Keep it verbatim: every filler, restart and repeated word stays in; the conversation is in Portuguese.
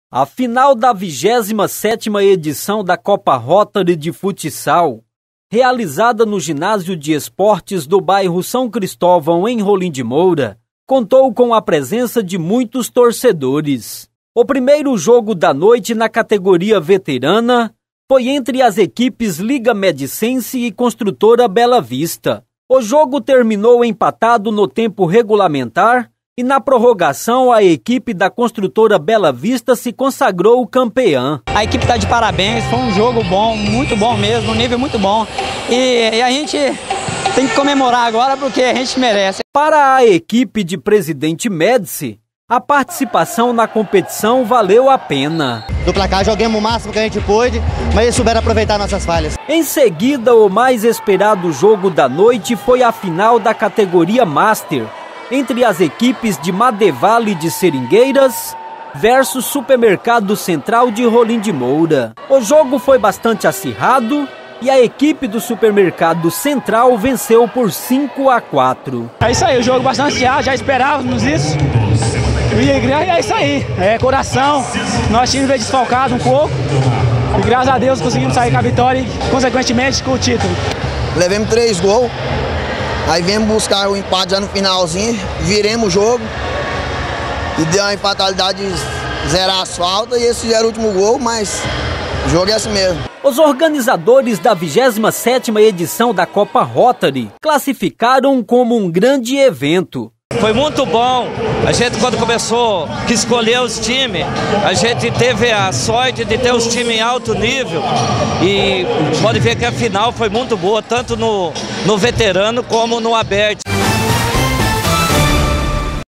A final da vigésima sétima edição da Copa Rotary de Futsal, realizada no Ginásio de Esportes do bairro São Cristóvão, em Rolim de Moura, contou com a presença de muitos torcedores. O primeiro jogo da noite na categoria veterana foi entre as equipes Liga Medicense e Construtora Bela Vista. O jogo terminou empatado no tempo regulamentar e na prorrogação a equipe da Construtora Bela Vista se consagrou campeã. A equipe está de parabéns, foi um jogo bom, muito bom mesmo, um nível muito bom. E, e a gente tem que comemorar agora porque a gente merece. Para a equipe de Presidente Médici, a participação na competição valeu a pena. Do placar joguemos o máximo que a gente pôde, mas eles souberam aproveitar nossas falhas. Em seguida, o mais esperado jogo da noite foi a final da categoria Master, entre as equipes de Madevale de Seringueiras versus Supermercado Central de Rolim de Moura. O jogo foi bastante acirrado e a equipe do Supermercado Central venceu por cinco a quatro. É isso aí, o jogo bastante acirrado, já esperávamos isso. E é isso aí, é coração, nosso time veio desfalcado um pouco e graças a Deus conseguimos sair com a vitória e consequentemente com o título. Levemos três gols. Aí viemos buscar o empate já no finalzinho, viremos o jogo e deu uma fatalidade de zerar as faltas e esse era o último gol, mas o jogo é assim mesmo. Os organizadores da vigésima sétima edição da Copa Rotary classificaram como um grande evento. Foi muito bom, a gente quando começou que escolher os times, a gente teve a sorte de ter os times em alto nível e pode ver que a final foi muito boa, tanto no, no veterano como no aberto.